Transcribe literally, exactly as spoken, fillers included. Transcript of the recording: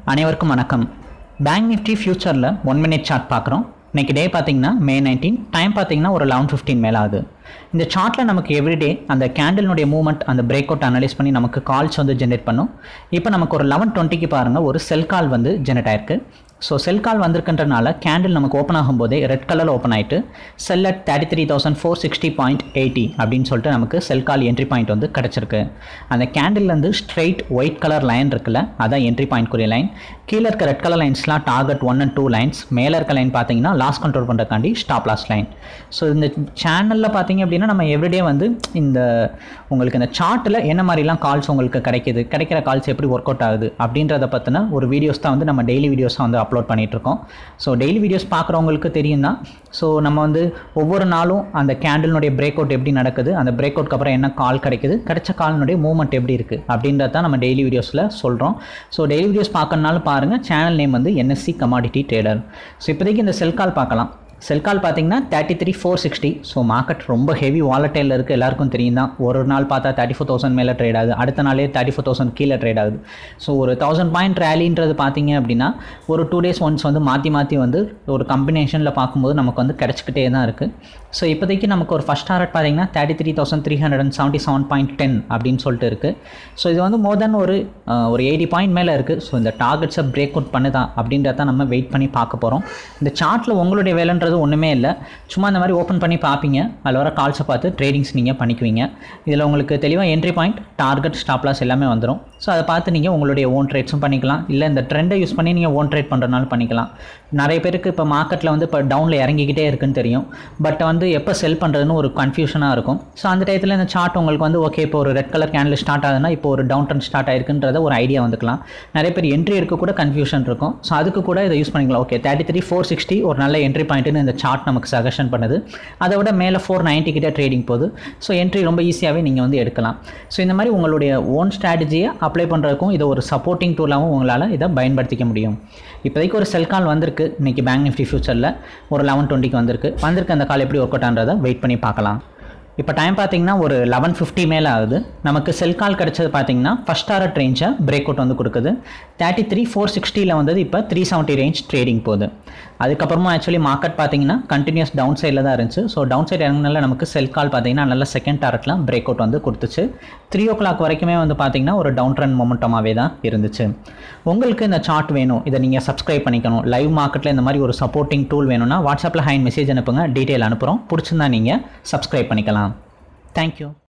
அனைவருக்கும் வணக்கம். Bank nifty ஃபியூச்சரில் ஒன் மினிட் சார்ட் பார்க்குறோம். இன்றைக்கி டே பார்த்தீங்கன்னா மே நைன்டீன், டைம் பார்த்தீங்கன்னா ஒரு லெவன் ஃபிஃப்டீன் மேலே ஆகுது. இந்த சார்ட்டில் நமக்கு எவ்ரிடே அந்த கேண்டில்னுடைய மூவ்மெண்ட் அந்த பிரேக் அவுட் அனலைஸ் பண்ணி நமக்கு கால்ஸ் வந்து ஜென்ரேட் பண்ணும். இப்போ நமக்கு ஒரு லெவன் டுவெண்ட்டிக்கு பாருங்கள் ஒரு செல் கால் வந்து ஜென்ரேட் ஆயிருக்கு. ஸோ செல் கால் வந்திருக்குன்றனால கேண்டில் நமக்கு ஓப்பன் ஆகும்போதே ரெட் கலரில் ஓப்பன் ஆகிட்டு sell at thirty three thousand four sixty point eighty அப்படின்னு சொல்லிட்டு நமக்கு செல் கால் என்ட்ரி பாயிண்ட் வந்து கிடச்சிருக்கு. அந்த கேண்டில்லேருந்து ஸ்ட்ரெயிட் ஒயிட் கலர் லைன் இருக்குல்ல, அதான் என்ட்ரி பாயிண்ட்க்குரிய லைன். கீழே இருக்க ரெட் கலர் லைன்ஸ்லாம் target one and two lines, மேலே இருக்க லைன் பார்த்தீங்கன்னா லாஸ் கண்ட்ரோல் பண்ணுறக்காண்டி ஸ்டாப் லாஸ் லைன். ஸோ இந்த சேனலில் பார்த்தீங்க அப்படின்னா நம்ம எவ்ரிடே வந்து இந்த உங்களுக்கு இந்த சார்ட்டில் என்ன மாதிரிலாம் கால்ஸ் உங்களுக்கு கிடைக்கிது, கிடைக்கிற கால்ஸ் எப்படி ஒர்க் அவுட் ஆகுது அப்படின்றத பற்றின ஒரு வீடியோஸ் தான் வந்து நம்ம டெய்லி வீடியோஸாக வந்து அப்லோட் பண்ணிகிட்ருக்கோம். ஸோ டெய்லி வீடியோஸ் பார்க்குறவங்களுக்கு தெரியும் தான். ஸோ நம்ம வந்து ஒவ்வொரு நாளும் அந்த கேண்டில்னுடைய பிரேக் அவுட் எப்படி நடக்குது, அந்த பிரேக் அவுட்க்கு அப்புறம் என்ன கால் கிடைக்குது, கிடைச்ச கால்னுடைய மூவ்மெண்ட் எப்படி இருக்குது அப்படின்றத தான் நம்ம டெய்லி வீடியோஸில் சொல்கிறோம். ஸோ டெய்லி வீடியோஸ் பார்க்கறனாலும் பாருங்கள். சேனல் நேம் வந்து என்எஸ்சி கமாடிட்டி ட்ரேடர். ஸோ இப்போதைக்கு இந்த செல் கால் பார்க்கலாம். செல் கால் பார்த்தீங்கன்னா thirty three four sixty. So market ரொம்ப ஹெவி வாலட்டைலில் இருக்குது, எல்லாருக்கும் தெரியும் தான். ஒரு நாள் பார்த்தா தேர்ட்டி ஃபோர் தௌசண்ட் மேலே ட்ரேட் ஆகுது, அடுத்த நாளே தேர்ட்டி ஃபோர் தௌசண்ட் கீழே ட்ரேட் ஆகுது. ஸோ ஒரு தௌசண்ட் பாயிண்ட் ரேலின்றது பார்த்தீங்க அப்படின்னா ஒரு டூ டேஸ் ஒன்ஸ் வந்து மாற்றி மாற்றி வந்து ஒரு கம்பினேஷனில் பார்க்கும்போது நமக்கு வந்து கிடச்சிக்கிட்டே தான் இருக்குது. ஸோ இப்போதைக்கு நமக்கு ஒரு ஃபஸ்ட் டாரட் பார்த்தீங்கன்னா thirty three thousand three hundred and seventy seven point ten அப்படின்னு சொல்லிட்டு இருக்குது. ஸோ இது வந்து மோர் தென் ஒரு ஒரு எயிட்டி பாயிண்ட் மேலே இருக்குது. ஸோ இந்த டார்கெட்ஸை பிரேக் அவுட் பண்ணுதா அப்படின்றத நம்ம வெயிட் பண்ணி பார்க்க போகிறோம். இந்த சார்ட்டில் உங்களுடைய வேலைன்றது ஒன்றுமே இல்லை, சும்மா இந்த மாதிரி ஓப்பன் பண்ணி பார்ப்பீங்க, அதில் வர கால்ஸை பார்த்து ட்ரேடிங்ஸ் நீங்கள் பண்ணிக்குவீங்க. இதில் உங்களுக்கு தெளிவாக entry point, target, stop loss எல்லாமே வந்துடும். ஸோ அதை பார்த்து நீங்கள் உங்களுடைய ஓன் ட்ரேட்ஸும் பண்ணிக்கலாம், இல்லை இந்த ட்ரெண்டை யூஸ் பண்ணி நீங்கள் ஓன் ட்ரேட் பண்ணுறதுனாலும் பண்ணிக்கலாம். நிறைய பேருக்கு இப்போ மார்க்கெட்டில் வந்து இப்போ டவுனில் இறங்கிக்கிட்டே இருக்குன்னு தெரியும், பட் வந்து எப்போ செல் பண்ணுறதுன்னு ஒரு கன்ஃபியூஷனாக இருக்கும். ஸோ அந்த டயத்தில் இந்த சார்ட் உங்களுக்கு வந்து ஓகே இப்போ ஒரு ரெட் கலர் கேண்டில் ஸ்டார்ட் ஆகுதுன்னா இப்போ ஒரு டவுன் ட்ரெண்ட் ஸ்டார்ட் ஆயிருக்குன்றத ஒரு ஐடியா வந்துக்கலாம். நிறைய பேர் என்ட்ரி எடுக்க கூட கன்ஃபியூஷன் இருக்கும். ஸோ அதுக்கு கூட இதை யூஸ் பண்ணிக்கலாம். Okay thirty three four sixty ஒரு நல்ல என்ட்ரி பாயிண்ட்டுன்னு இந்த சார்ட் நமக்கு சஜஷன் பண்ணுது. அதை விட மேலே ஃபோர் நைன்ட்டி கிட்டே ட்ரேடிங் போகுது. ஸோ என்ட்ரி ரொம்ப ஈஸியாகவே நீங்கள் வந்து எடுக்கலாம். ஸோ இந்த மாதிரி உங்களுடைய ஓன் ஸ்ட்ராட்டஜியை அப்ளை பண்ணுறதுக்கும் இதை ஒரு சப்போர்ட்டிங் டூலாகவும் உங்களால் இதை பயன்படுத்திக்க முடியும். இப்போதைக்கு ஒரு செல் கால் வந்திருக்கு இன்றைக்கி பேங்க் நிஃப்டி ஃபியூச்சரில் ஒரு லெவன் டுவெண்ட்டிக்கு வந்திருக்கு. வந்திருக்கு அந்த கால் எப்படி ஒர்க் அவுட் ஆன்றதை வெயிட் பண்ணி பார்க்கலாம். இப்போ டைம் பார்த்தீங்கன்னா ஒரு லெவன் ஃபிஃப்டி மேலே ஆகுது. நமக்கு செல் கால் கிடச்சது பார்த்தீங்கன்னா ஃபஸ்ட் டாரட் ரேஞ்சை பிரேக் அவுட் வந்து கொடுக்குது. தேர்ட்டி த்ரீ ஃபோர் சிக்ஸ்டியில் வந்தது இப்போ த்ரீ செவன்ட்டி ரேஞ்ச் ட்ரேடிங் போகுது. அதுக்கப்புறமா ஆக்சுவலி மார்க்கெட் பார்த்தீங்கன்னா கண்டினியூஸ் டவுன் சைடில் தான் இருந்துச்சு. ஸோ டவுன் சைடு இறங்கினால நமக்கு செல் கால் பார்த்தீங்கன்னா நல்ல செகண்ட் டாரட்லாம் பிரேக் அவுட் வந்து கொடுத்துச்சு. த்ரீ ஓ கிளாக் வரைக்குமே வந்து பார்த்தீங்கன்னா ஒரு டவுன் ட்ரெண்ட் மொமெண்டமாகவே தான் இருந்துச்சு. உங்களுக்கு இந்த சார்ட் வேணும், இதை நீங்கள் சப்ஸ்கிரைப் பண்ணிக்கணும், லைவ் மார்க்கெட்டில் இந்த மாதிரி ஒரு சப்போர்ட்டிங் டூல் வேணும்னா வாட்ஸ்அப்பில் ஹைன் மெசேஜ் அனுப்புங்க, டீட்டெயில் அனுப்புகிறோம். பிடிச்சிருந்தா நீங்கள் சப்ஸ்கிரைப் பண்ணிக்கலாம். Thank you.